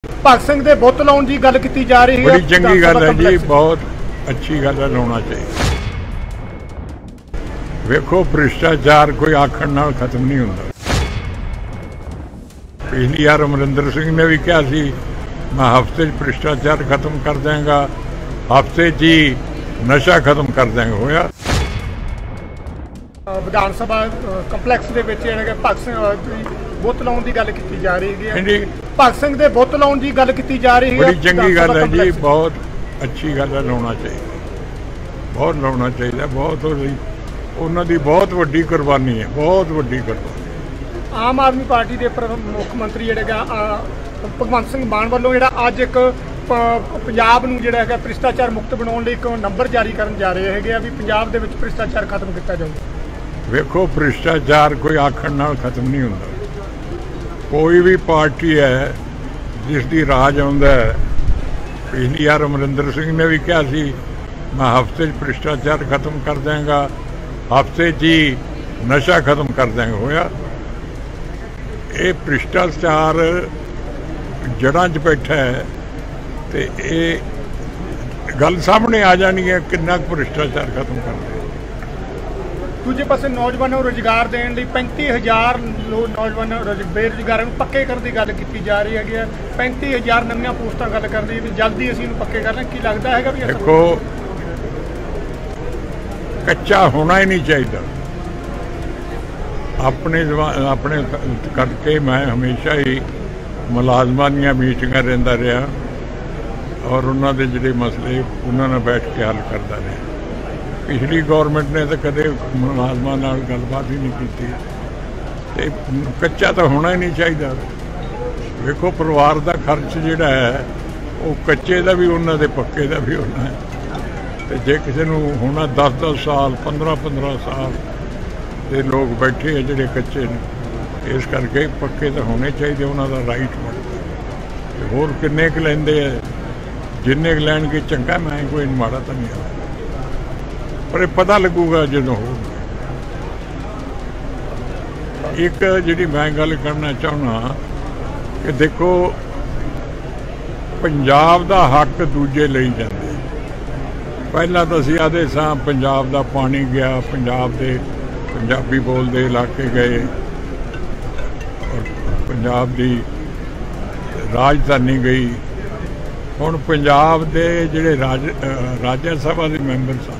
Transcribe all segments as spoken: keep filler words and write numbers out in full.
भगत सिंह दे बुत लाउण दी गल कीती जा रही है। बड़ी चंगी गल है जी, बहुत अच्छी गल है, लाउणा चाहिए। वेखो भ्रिष्टाचार कोई आखण नाल खत्म नहीं होंदा। पिछली बार अमरिंदर सिंह ने भी कहा सी मैं हफ्ते भ्रिष्टाचार खत्म कर देंगा, हफ्ते ही नशा खत्म कर देंगे। होया विधान सभा कंपलैक्स दे विच भगत सिंह बुत लाउण दी गल कीती जा रही है। भगत सिंह दे बुत लाउण दी गल कीती जा रही है। बड़ी चंगी गल है जी, बहुत अच्छी गल है, लाउणा चाहिए, बहुत लाउणा चाहिए। बहुत उन्हां दी बहुत वड्डी कुर्बानी है, बहुत वड्डी कुर्बानी। आम आदमी पार्टी के मुख मंत्री जिहड़ा भगवंत सिंह मान वालों जिहड़ा अज एक पंजाब नूं जिहड़ा है भ्रिष्टाचार मुक्त बनाउण लई एक नंबर जारी करन जा रहे हैं भी पंजाब दे विच भ्रिष्टाचार खत्म किया जाऊगा। वेखो भ्रिष्टाचार कोई आखण नाल खत्म नहीं होंदा। कोई भी पार्टी है जिसकी राज आउंदा है, पिछली बार अमरिंदर सिंह ने भी कहा सी मैं हफ्ते भ्रिष्टाचार खत्म कर देंगा, हफ्ते ही नशा खत्म कर देंगे। होया ये भ्रिष्टाचार जड़ां च बैठा है तो ये गल सामने आ जानी है कितना भ्रिष्टाचार खत्म कर दे। दूजे पासे नौजवानों को रोजगार देने लिए पैंती हज़ार नौजवान बेरोजगारों को पक्के करने की गल की जा रही है। पैंती हज़ार नवीं पोस्टां गल कर रही है, जल्दी असीं पक्के कर लें। की लगता है भी देखो कच्चा होना ही नहीं चाहिए। अपने अपने करके मैं हमेशा ही मुलाजमां दीयां मीटिंगां रहिंदा रहा और उन्हां दे जिहड़े मसले उन्हां नाल बैठ के हल करदा रहा। पिछली गौरमेंट ने तो कदे मुलाजमां नाल गलबात ही नहीं की। ते कच्चा तो होना ही नहीं चाहिए। वेखो परिवार का खर्च जिहड़ा है वो कच्चे का भी उन्हां दे पक्के का भी होना है। तो जे किसी नूं होना दस दस साल पंद्रह पंद्रह साल ये लोग बैठे हैं जिहड़े कच्चे ने, इस करके पक्के तो होने चाहिए, उन्होंने राइट बनता। होर किन्ने क लैंदे है, जिन्ने क लैण के चंगा, मैं कोई माड़ा तो नहीं आ, पर पता लगूगा जो हो। एक जी मैं गल करना चाहना कि देखो पंजाब का हक दूजे ले जाते। पहला तो असीं आखदे सां पंजाब का पानी गया, पंजाब के पंजाबी बोलते इलाके गए और पंजाब की राजधानी गई। हुण पंजाब के जिहड़े राज राज्य सभा के मैंबर सन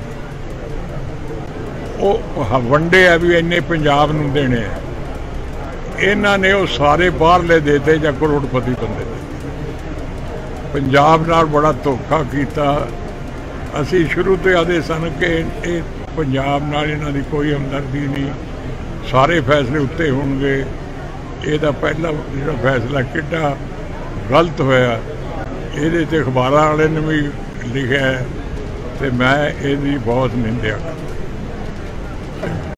वो वंडे आ भी इन्ने पंजाब नूं देने हैं। इन्हां ने वो सारे बाहरले देते जां करोड़पति बंदे दे। पंजाब नाल बड़ा धोखा कीता। असीं शुरू तो आदे सन कि ये पंजाब नाल इन्हां दी कोई हमदर्दी नहीं, सारे फैसले उत्ते होणगे। इहदा पहला जिहड़ा फैसला किड्डा गलत होया, इहदे ते अखबारां वाले ने भी लिखिआ है ते मैं इहदी बहुत निंदिया करदा।